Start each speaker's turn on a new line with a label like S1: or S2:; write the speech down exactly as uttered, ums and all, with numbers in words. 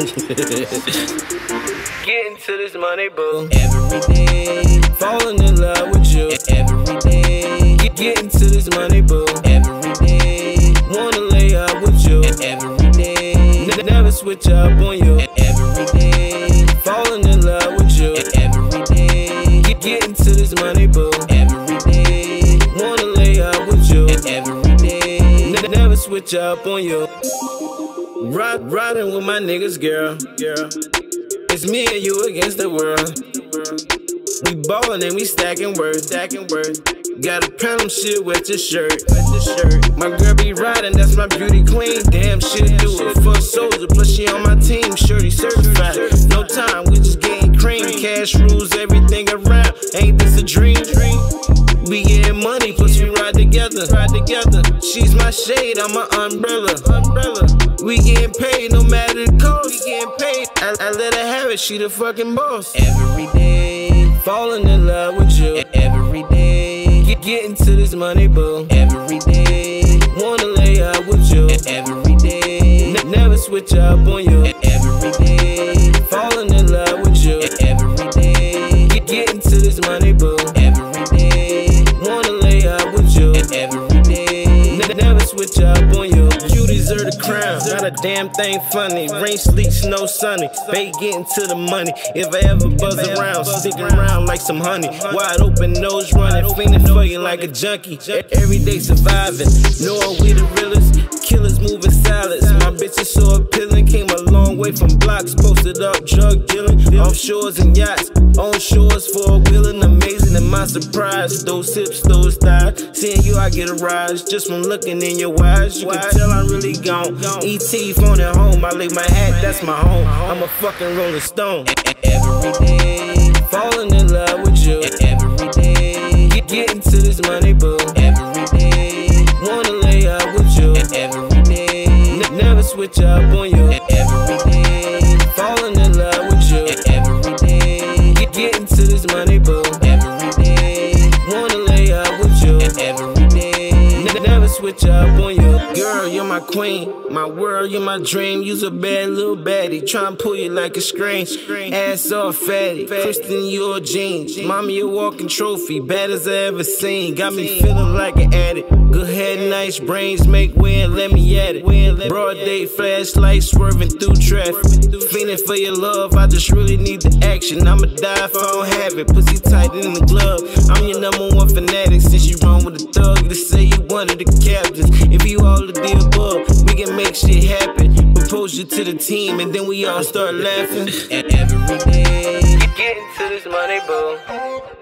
S1: Getting to this money, boo. Every day. Falling in love with you. Every day. Getting to this money, boo. Every day. Wanna lay up with you. Every day. Never switch up on you. Every day. Falling in love with you. Every day. Getting to this money, boo. Every day. Wanna lay up with you. Every day. Never switch up on you. Ride, riding with my niggas, girl. Girl. It's me and you against the world. We ballin' and we stacking words, stacking words. Gotta pound them shit with your shirt, with your shirt. My girl be riding, that's my beauty queen. Damn shit, do it for a soldier, plus she on my team. Shorty certified, no time, we just getting cream. Cash rules everything around, ain't this a dream? We getting money, plus we ride together, ride together. She's my shade, I'm my umbrella, umbrella. We getting paid no matter the cost. We getting paid. I, I let her have it. She the fucking boss. Every day, falling in love with you. Every day, Get, getting to this money, boo. Every day, wanna lay up with you. Every day, N never switch up on you. Every day, falling in love with you. Every day, Get, getting to this money, boo. Every day, wanna lay up with you. Every day, N never switch up on you. You deserve the crown. Not a damn thing funny. Rain, sleet, snow, sunny. Bae getting to the money. If I ever buzz around, sticking around like some honey. Wide open nose running, fiending for you like a junkie. Every day surviving, knowing we the realest. Killers moving salads. My bitch is so appealing. Came a long way from blocks, posted up drug dealing. Offshores and yachts, on shores for a wheeling. Amazing and my surprise. Those hips, those thighs. Seeing you, I get a rise. Just from looking in your eyes, you can tell I'm really gone. E T phone at home, I lay my hat, that's my home. I'm a fucking Rolling Stone. Every day, falling in love with you. Every day, getting to this money, boo. Every day, wanna lay up with you. Every day, N never switch up on you. Every day, falling in love with you. Every day, getting to this money, boo. Every day, wanna lay up with you. Every day, N never switch up on you. Girl, you're my queen, my world, you're my dream. You's a bad little baddie, tryna pull you like a screen. Ass all fatty, Kristen, your jeans. Mommy, a walking trophy, bad as I ever seen. Got me feeling like an addict. Good head, nice brains, make way and let me at it. Broad day flashlight swerving through traffic. Feeling for your love, I just really need the action. I'ma die if I don't have it. Pussy tight in the glove. I'm your number one fanatic. Since you run with a thug, to say you one of the captains. If you all of the above, we can make shit happen. Propose you to the team and then we all start laughing. And every day, getting to this money, boo.